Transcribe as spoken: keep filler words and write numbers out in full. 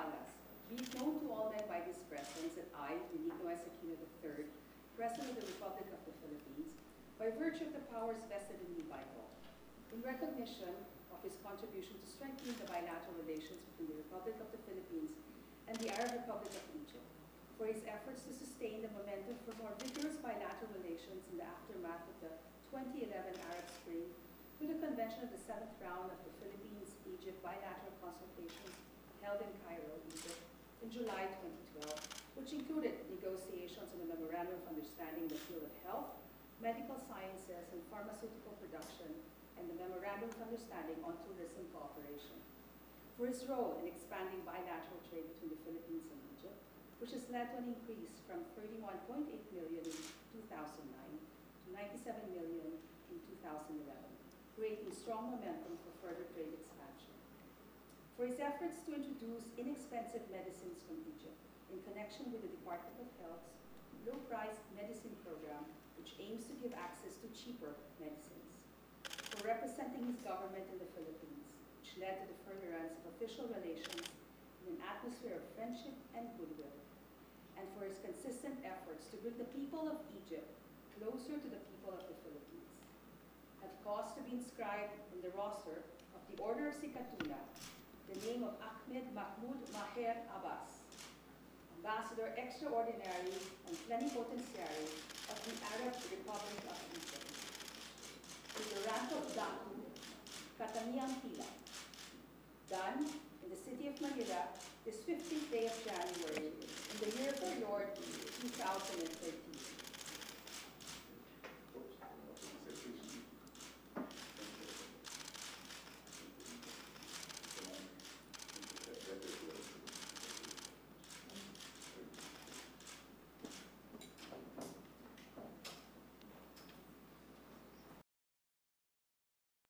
Palace, be it known to all men by this presence that I, Benigno S, Aquino the third, President of the Republic of the Philippines, by virtue of the powers vested in me by law, in recognition of his contribution to strengthening the bilateral relations between the Republic of the Philippines and the Arab Republic of Egypt, for his efforts to sustain the momentum for more vigorous bilateral relations in the aftermath of the twenty eleven Arab Spring, through the convention of the seventh round of the Philippines-Egypt bilateral consultations held in Cairo, Egypt, in July twenty twelve, which included negotiations on the Memorandum of Understanding in the field of health, medical sciences, and pharmaceutical production, and the Memorandum of Understanding on tourism cooperation. For his role in expanding bilateral trade between the Philippines and Egypt, which has led to an increase from thirty-one point eight million in two thousand nine to ninety-seven million in two thousand eleven, creating strong momentum for further trade expansion. For his efforts to introduce inexpensive medicines from Egypt in connection with the Department of Health's low-priced medicine program, which aims to give access to cheaper medicines. For representing his government in the Philippines, which led to the furtherance of official relations in an atmosphere of friendship and goodwill. And for his consistent efforts to bring the people of Egypt closer to the people of the Philippines, have caused to be inscribed in the roster of the Order of Sikatuna the name of Ahmed Mahmoud Maher Abbas, Ambassador Extraordinary and Plenipotentiary of the Arab Republic of Egypt, with the Rank of Datu, Katangiang Pilak, done in the city of Manila this fifteenth day of January in the year of our Lord two thousand thirteen.